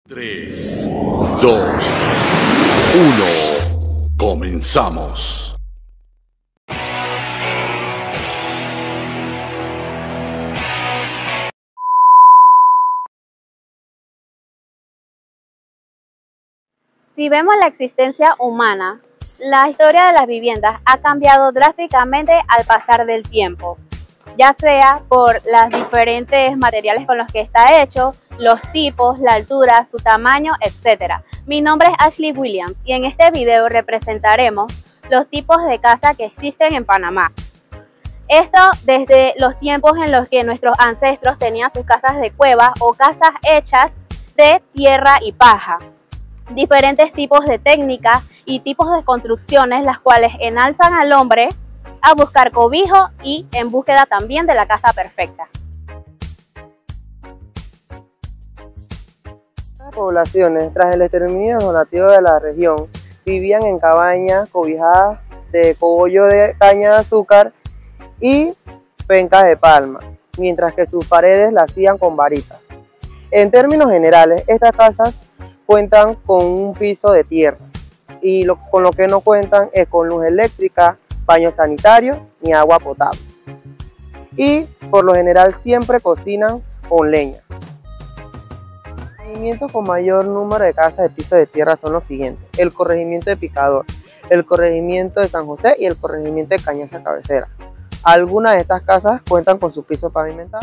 3, 2, 1, comenzamos. Si vemos la existencia humana, la historia de las viviendas ha cambiado drásticamente al pasar del tiempo, ya sea por los diferentes materiales con los que está hecho, los tipos, la altura, su tamaño, etc. Mi nombre es Ashley Williams y en este video representaremos los tipos de casa que existen en Panamá. Esto desde los tiempos en los que nuestros ancestros tenían sus casas de cueva o casas hechas de tierra y paja. Diferentes tipos de técnicas y tipos de construcciones, las cuales enalzan al hombre a buscar cobijo y en búsqueda también de la casa perfecta. Las poblaciones, tras el exterminio de los nativos de la región, vivían en cabañas cobijadas de cogollo de caña de azúcar y pencas de palma, mientras que sus paredes las hacían con varitas. En términos generales, estas casas cuentan con un piso de tierra y con lo que no cuentan es con luz eléctrica, baño sanitario ni agua potable. Y por lo general siempre cocinan con leña. Los corregimientos con mayor número de casas de piso de tierra son los siguientes: el corregimiento de Picador, el corregimiento de San José y el corregimiento de Cañaza Cabecera. Algunas de estas casas cuentan con su piso pavimentado.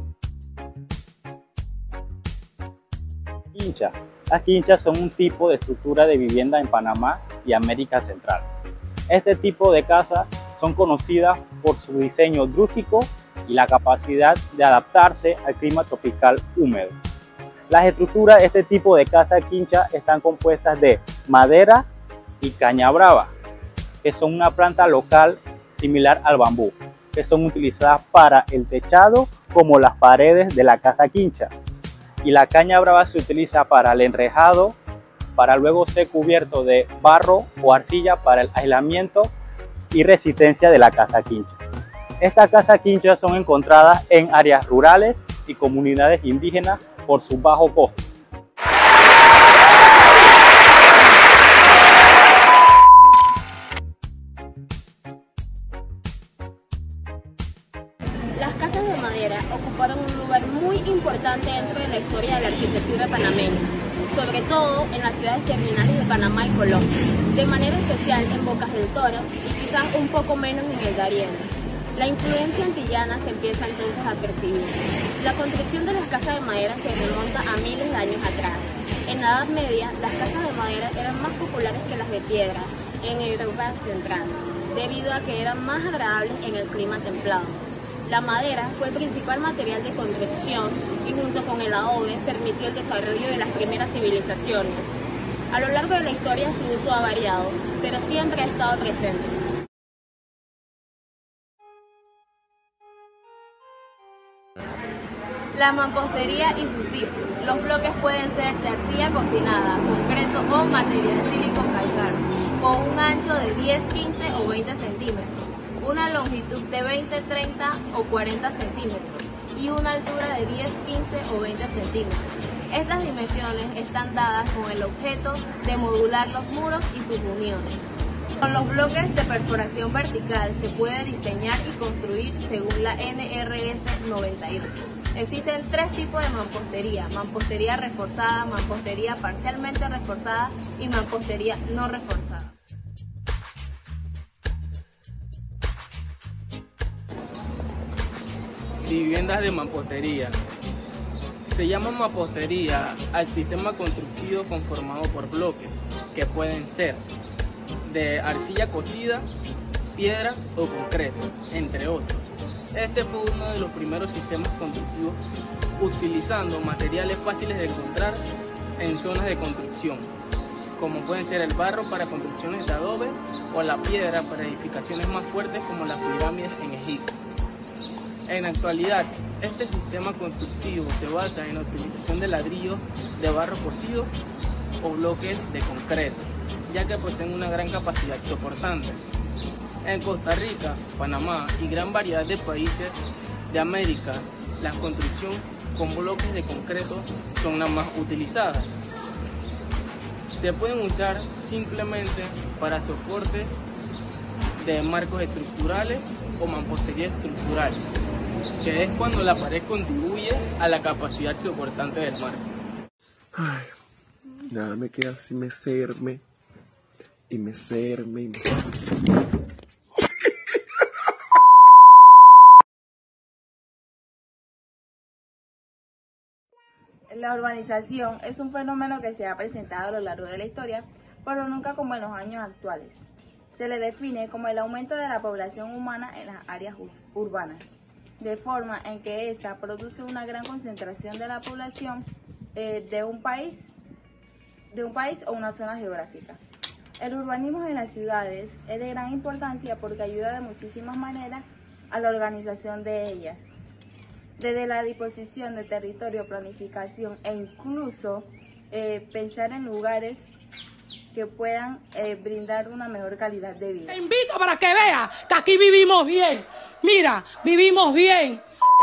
Quincha. Las quinchas son un tipo de estructura de vivienda en Panamá y América Central. Este tipo de casas son conocidas por su diseño rústico y la capacidad de adaptarse al clima tropical húmedo. Las estructuras de este tipo de casa quincha están compuestas de madera y caña brava, que son una planta local similar al bambú, que son utilizadas para el techado como las paredes de la casa quincha. Y la caña brava se utiliza para el enrejado, para luego ser cubierto de barro o arcilla para el aislamiento y resistencia de la casa quincha. Estas casas quinchas son encontradas en áreas rurales y comunidades indígenas por su bajo costo. Las casas de madera ocuparon un lugar muy importante dentro de la historia de la arquitectura panameña, sobre todo en las ciudades terminales de Panamá y Colón, de manera especial en Bocas del Toro y quizás un poco menos en el Darién. La influencia antillana se empieza entonces a percibir. La construcción de las casas de madera se remonta a miles de años atrás. En la Edad Media, las casas de madera eran más populares que las de piedra en Europa Central, debido a que eran más agradables en el clima templado. La madera fue el principal material de construcción y junto con el adobe permitió el desarrollo de las primeras civilizaciones. A lo largo de la historia su uso ha variado, pero siempre ha estado presente. La mampostería y sus tipos. Los bloques pueden ser de arcilla cocinada, concreto o material sílico calcáreo, con un ancho de 10, 15 o 20 centímetros. Una longitud de 20, 30 o 40 centímetros y una altura de 10, 15 o 20 centímetros. Estas dimensiones están dadas con el objeto de modular los muros y sus uniones. Con los bloques de perforación vertical se puede diseñar y construir según la NRS 98. Existen tres tipos de mampostería: mampostería reforzada, mampostería parcialmente reforzada y mampostería no reforzada. Viviendas de mampostería. Se llama mampostería al sistema constructivo conformado por bloques que pueden ser de arcilla cocida, piedra o concreto, entre otros. Este fue uno de los primeros sistemas constructivos utilizando materiales fáciles de encontrar en zonas de construcción, como pueden ser el barro para construcciones de adobe o la piedra para edificaciones más fuertes como las pirámides en Egipto. En la actualidad, este sistema constructivo se basa en la utilización de ladrillos de barro cocido o bloques de concreto, ya que poseen una gran capacidad soportante. En Costa Rica, Panamá y gran variedad de países de América, la construcción con bloques de concreto son las más utilizadas. se pueden usar simplemente para soportes de marcos estructurales o mampostería estructural, que es cuando la pared contribuye a la capacidad soportante del marco. Ay, nada me queda así mecerme y mecerme y mecerme. La urbanización es un fenómeno que se ha presentado a lo largo de la historia, pero nunca como en los años actuales. Se le define como el aumento de la población humana en las áreas urbanas, de forma en que ésta produce una gran concentración de la población de un país o una zona geográfica. El urbanismo en las ciudades es de gran importancia porque ayuda de muchísimas maneras a la organización de ellas, desde la disposición de territorio, planificación e incluso pensar en lugares que puedan brindar una mejor calidad de vida. Te invito para que veas que aquí vivimos bien. Mira, vivimos bien.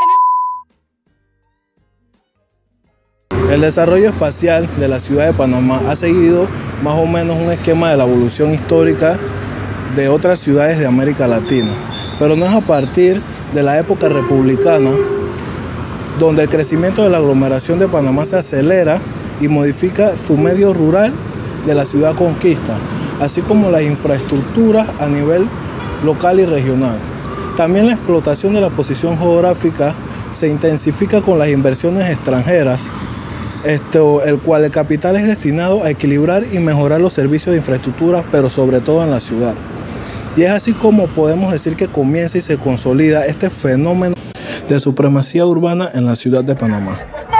El desarrollo espacial de la ciudad de Panamá ha seguido más o menos un esquema de la evolución histórica de otras ciudades de América Latina, pero no es a partir de la época republicana donde el crecimiento de la aglomeración de Panamá se acelera y modifica su medio rural de la ciudad conquista, así como las infraestructuras a nivel local y regional. También la explotación de la posición geográfica se intensifica con las inversiones extranjeras, el cual el capital es destinado a equilibrar y mejorar los servicios de infraestructura, pero sobre todo en la ciudad. Y es así como podemos decir que comienza y se consolida este fenómeno de supremacía urbana en la ciudad de Panamá.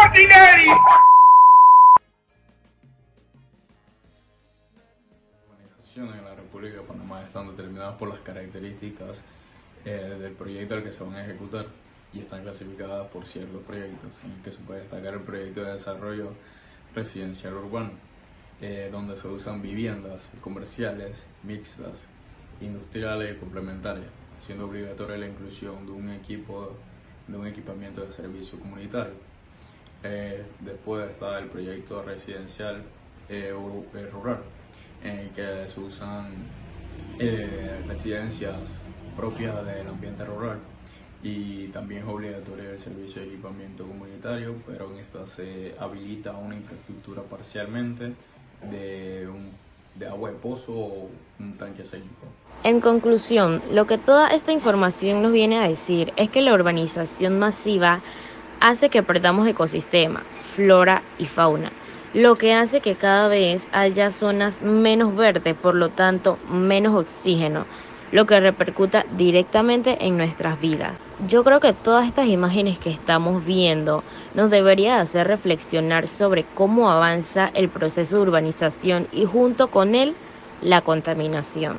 En la República de Panamá están determinadas por las características del proyecto al que se van a ejecutar y están clasificadas por ciertos proyectos, en el que se puede destacar el proyecto de desarrollo residencial urbano, donde se usan viviendas comerciales, mixtas, industriales y complementarias, siendo obligatoria la inclusión de un equipamiento de servicio comunitario. Después está el proyecto residencial rural, en el que se usan residencias propias del ambiente rural, y también es obligatorio el servicio de equipamiento comunitario, pero en esta se habilita una infraestructura parcialmente de agua de pozo o un tanque séptico. En conclusión, lo que toda esta información nos viene a decir es que la urbanización masiva hace que perdamos ecosistema, flora y fauna, lo que hace que cada vez haya zonas menos verdes, por lo tanto menos oxígeno, lo que repercuta directamente en nuestras vidas. Yo creo que todas estas imágenes que estamos viendo nos debería hacer reflexionar sobre cómo avanza el proceso de urbanización y junto con él la contaminación.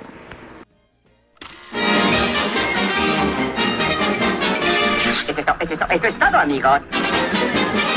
Eso es todo, amigos.